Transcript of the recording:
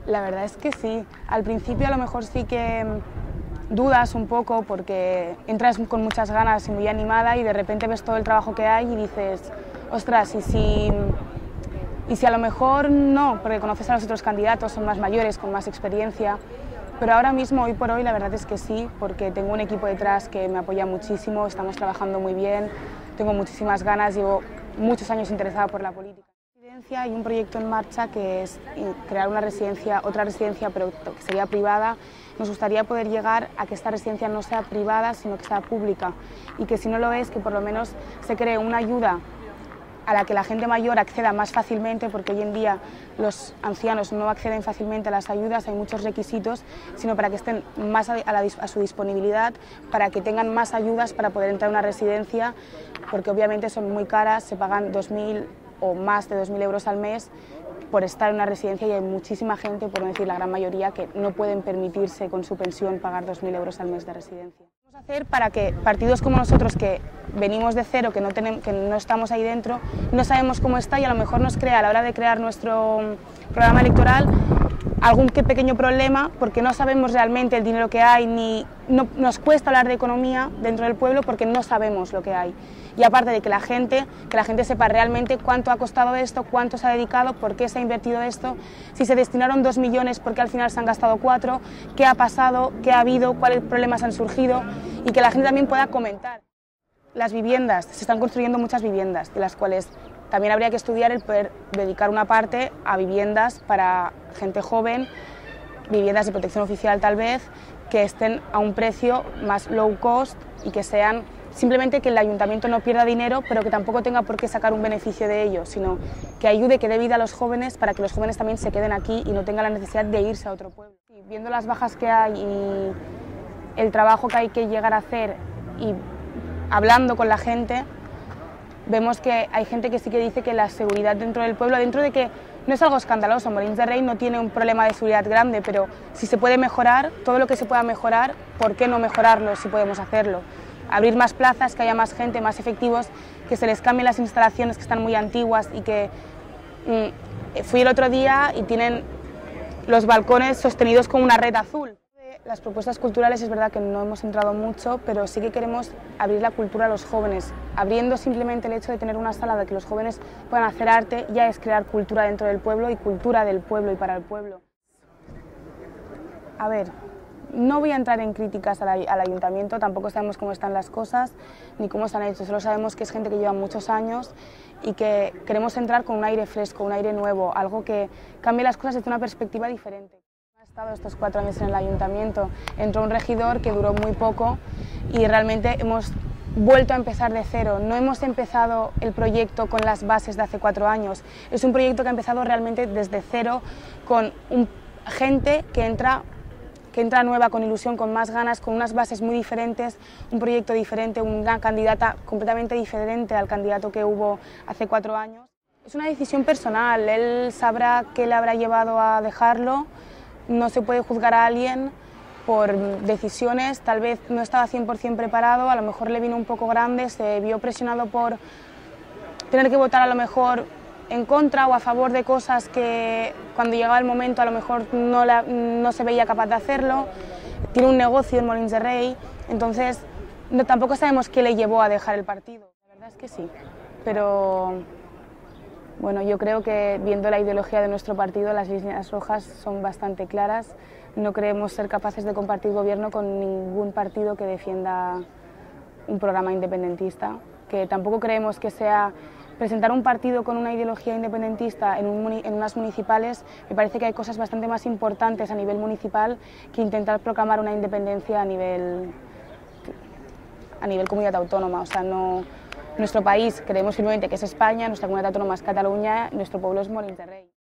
La verdad es que sí. Al principio a lo mejor sí que dudas un poco porque entras con muchas ganas y muy animada y de repente ves todo el trabajo que hay y dices, ostras, y si a lo mejor no, porque conoces a los otros candidatos, son más mayores, con más experiencia, pero ahora mismo, hoy por hoy, la verdad es que sí, porque tengo un equipo detrás que me apoya muchísimo, estamos trabajando muy bien, tengo muchísimas ganas, llevo muchos años interesada por la política. Hay un proyecto en marcha que es crear una residencia, otra residencia, pero que sería privada. Nos gustaría poder llegar a que esta residencia no sea privada, sino que sea pública, y que si no lo es, que por lo menos se cree una ayuda a la que la gente mayor acceda más fácilmente, porque hoy en día los ancianos no acceden fácilmente a las ayudas, hay muchos requisitos, sino para que estén más a su disponibilidad, para que tengan más ayudas para poder entrar a una residencia, porque obviamente son muy caras, se pagan 2.000 o más de 2.000 euros al mes por estar en una residencia y hay muchísima gente, por no decir la gran mayoría, que no pueden permitirse con su pensión pagar 2.000 euros al mes de residencia. ¿Qué vamos a hacer para que partidos como nosotros, que venimos de cero, que no estamos ahí dentro, no sabemos cómo está y a lo mejor nos crea a la hora de crear nuestro programa electoral algún pequeño problema porque no sabemos realmente el dinero que hay, nos cuesta hablar de economía dentro del pueblo porque no sabemos lo que hay. Y aparte de que la gente sepa realmente cuánto ha costado esto, cuánto se ha dedicado, por qué se ha invertido esto, si se destinaron 2 millones, por qué al final se han gastado 4, qué ha pasado, qué ha habido, cuáles problemas han surgido y que la gente también pueda comentar. Las viviendas, se están construyendo muchas viviendas, de las cuales también habría que estudiar el poder dedicar una parte a viviendas para gente joven, viviendas de protección oficial tal vez, que estén a un precio más low cost y que sean simplemente que el ayuntamiento no pierda dinero, pero que tampoco tenga por qué sacar un beneficio de ello, sino que ayude, que dé vida a los jóvenes para que los jóvenes también se queden aquí y no tengan la necesidad de irse a otro pueblo. Y viendo las bajas que hay y el trabajo que hay que llegar a hacer y hablando con la gente, vemos que hay gente que sí que dice que la seguridad dentro del pueblo, dentro de que no es algo escandaloso, Molins de Rei no tiene un problema de seguridad grande, pero si se puede mejorar, todo lo que se pueda mejorar, ¿por qué no mejorarlo si podemos hacerlo? Abrir más plazas, que haya más gente, más efectivos, que se les cambien las instalaciones que están muy antiguas y que fui el otro día y tienen los balcones sostenidos con una red azul. Las propuestas culturales es verdad que no hemos entrado mucho, pero sí que queremos abrir la cultura a los jóvenes. Abriendo simplemente el hecho de tener una sala de que los jóvenes puedan hacer arte, ya es crear cultura dentro del pueblo y cultura del pueblo y para el pueblo. A ver, no voy a entrar en críticas al ayuntamiento, tampoco sabemos cómo están las cosas ni cómo están hechos, solo sabemos que es gente que lleva muchos años y que queremos entrar con un aire fresco, un aire nuevo, algo que cambie las cosas desde una perspectiva diferente. He estado estos 4 años en el ayuntamiento, entró un regidor que duró muy poco y realmente hemos vuelto a empezar de cero. No hemos empezado el proyecto con las bases de hace 4 años, es un proyecto que ha empezado realmente desde cero con gente que entra nueva, con ilusión, con más ganas, con unas bases muy diferentes, un proyecto diferente, una candidata completamente diferente al candidato que hubo hace 4 años. Es una decisión personal, él sabrá qué le habrá llevado a dejarlo. No se puede juzgar a alguien por decisiones, tal vez no estaba 100% preparado, a lo mejor le vino un poco grande, se vio presionado por tener que votar a lo mejor en contra o a favor de cosas que cuando llegaba el momento a lo mejor no se veía capaz de hacerlo. Tiene un negocio en Molins de Rei, entonces tampoco sabemos qué le llevó a dejar el partido. La verdad es que sí, pero bueno, yo creo que viendo la ideología de nuestro partido, las líneas rojas son bastante claras. No creemos ser capaces de compartir gobierno con ningún partido que defienda un programa independentista, que tampoco creemos que sea presentar un partido con una ideología independentista en unas municipales. Me parece que hay cosas bastante más importantes a nivel municipal que intentar proclamar una independencia a nivel comunidad autónoma. O sea, nuestro país creemos firmemente que es España, nuestra comunidad autónoma es Cataluña, nuestro pueblo es Molins de Rei.